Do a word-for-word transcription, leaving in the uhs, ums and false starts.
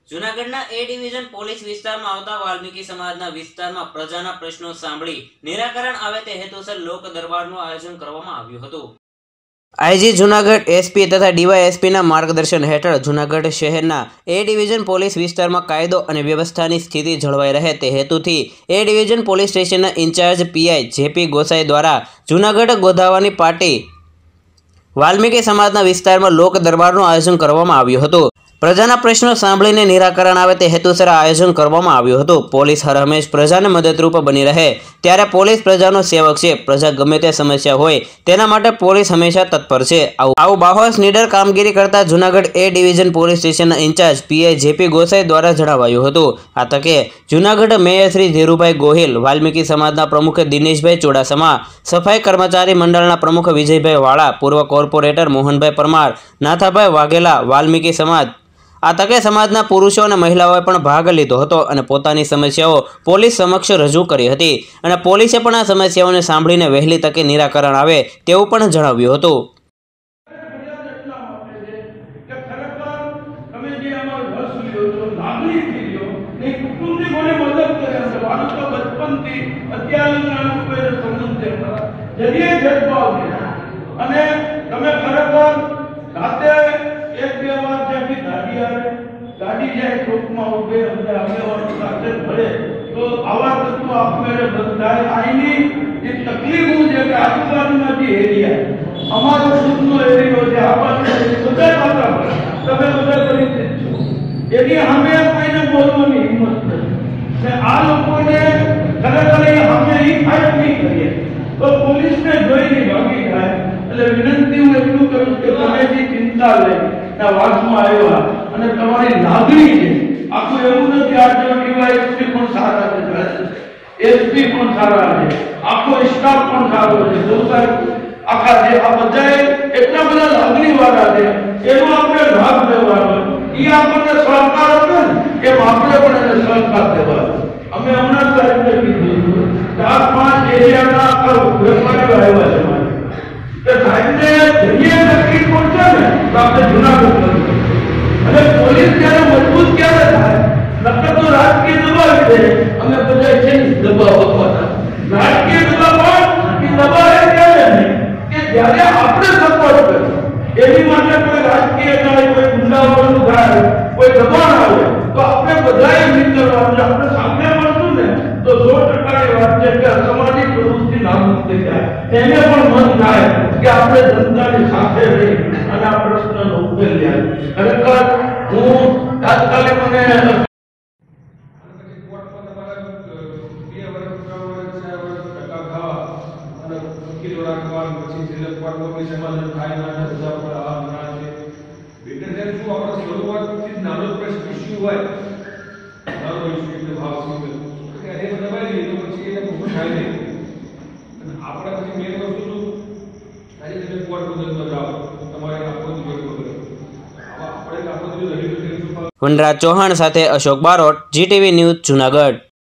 જૂનાગઢના એ division police વિસ્તારમાં આવતા વાલ્મીકી સમાજના વિસ્તારમાં પ્રજાના પ્રશ્નો સાંભળી નિરાકરણ આવે તે હેતુસર લોક દરબારનું આયોજન કરવામાં આવ્યું હતું। આઈજી જૂનાગઢ એસપી તથા ડીવાયએસપીના માર્ગદર્શન હેઠળ જૂનાગઢ શહેરના એ ડિવિઝન પોલીસ વિસ્તારમાં કાયદો અને વ્યવસ્થાની સ્થિતિ જળવાઈ રહે તે હેતુથી એ ડિવિઝન પોલીસ સ્ટેશનના ઇન્ચાર્જ પીઆઈ જેપી ગોસાઈ દ્વારા જૂનાગઢ ગોધાવાની પાટી વાલ્મીકી સમાજના વિસ્તારમાં લોક દરબારનું આયોજન કરવામાં આવ્યું હતું। પ્રજાના પ્રશ્નો સાંભળીને નિરાકરણ આવે તે હેતુસર આયોજન કરવામાં આવ્યું હતું। પોલીસ હર હંમેશ પ્રજાને મદદરૂપ બની રહે ત્યારે પોલીસ પ્રજાનો સેવક છે। પ્રજા ગમે તે સમસ્યા હોય તેના માટે પોલીસ હંમેશા તત્પર છે। આવું બાહોશ નીડર કામગીરી કરતા જૂનાગઢ એ ડિવિઝન પોલીસ સ્ટેશનના ઇન્ચાર્જ પીઆઈ જેપી ગોસાઈ દ્વારા જણાવાયું હતું। આ તકે જૂનાગઢ મેયર શ્રી ધીરુભાઈ ગોહિલ, વાલ્મીકી સમાજના પ્રમુખ દિનેશભાઈ ચુડાસમા, સફાઈ કર્મચારી મંડળના પ્રમુખ વિજયભાઈ વાળા, પૂર્વ કોર્પોરેટર મોહનભાઈ પરમાર, નાથાભાઈ વાઘેલા, વાલ્મીકી સમાજ આ તકે સમાજના પુરુષો અને મહિલાઓએ પણ ભાગ લીધો હતો અને પોતાની સમસ્યાઓ પોલીસ સમક્ષ રજૂ કરી હતી અને પોલીસે પણ આ સમસ્યાઓને સાંભળીને વહેલી તકે નિરાકરણ આવે તેવું પણ જણાવ્યું હતું। गाड़ी जाए ठोक में उठे हमने आगे और साथ भरे तो आवाज तो आप मेरे बंदाए आईनी ये तकलीफ मुझे कि आजूबाजू में जी एरिया हमारो खुद नो एरिया છે આપણે બધા માત્ર તમે બધા પરિચિત છો એટલે અમે કોઈને બોલવાની હિંમત નથી ને આ લોકોને ખરેખર અમે ઈ ફાઇટ નહીં કરીએ તો પોલીસને જોઈને ભાગી જાય એટલે વિનંતી હું એટલું કરું કે તમે જે ચિંતા લઈ ના વાસમાં આવ્યા અને તમારી લાગણી છે આખું એવું નથી આ જો ડીવાયએસપી પણ સારા છે, એસપી પણ સારા છે, આખો સ્ટાફ પણ સારો છે, દોસ્ત આખા જે આ બધાએ એટલા બધા લાગણી વાળા છે એનો આપણે ભાગ લેવાનો એ આપણને સહકાર આપે ને એમ આપણે પણ એને સહકાર દેવાનો। અમે હમણાં સાહેબને કીધું ચાર પાંચ એરિયાના વેપારીઓ આવ્યા છે મારે કે સાહેબને જઈએ તકલીફ પડશે ને તો આપણે જૂનાગઢ કરીશું અને પોલીસ જ્યારે મજબૂત ક્યારે થાય નકર તો રાજકીય દબાવ છે અમે બધા છે દબાવ આપવાના રાજકીય દબાવ પણ એ દબાવ ક્યારે નહીં કે જ્યારે આપણે સપોર્ટ કરીએ એની માટે કોઈ રાજકીય થાય કોઈ ગુંડાઓનું થાય કોઈ દબાણ આવે તો આપણે બધાએ નીકળવાનું આપણે સામે મળશું ને તો સો ટકા એ વાત છે કે અસામાજિક પ્રવૃત્તિ નાબૂદ થઈ જાય એને પણ મન થાય કે આપણે જનતાની સાથે રહી અને આ પ્રશ્નનો ઉકેલ લાવીએ। ખરેખર હું તાત્કાલિક મને વનરાજ ચૌહાણ સાથે અશોક બારોટ, જીટીવી ન્યૂઝ, જૂનાગઢ।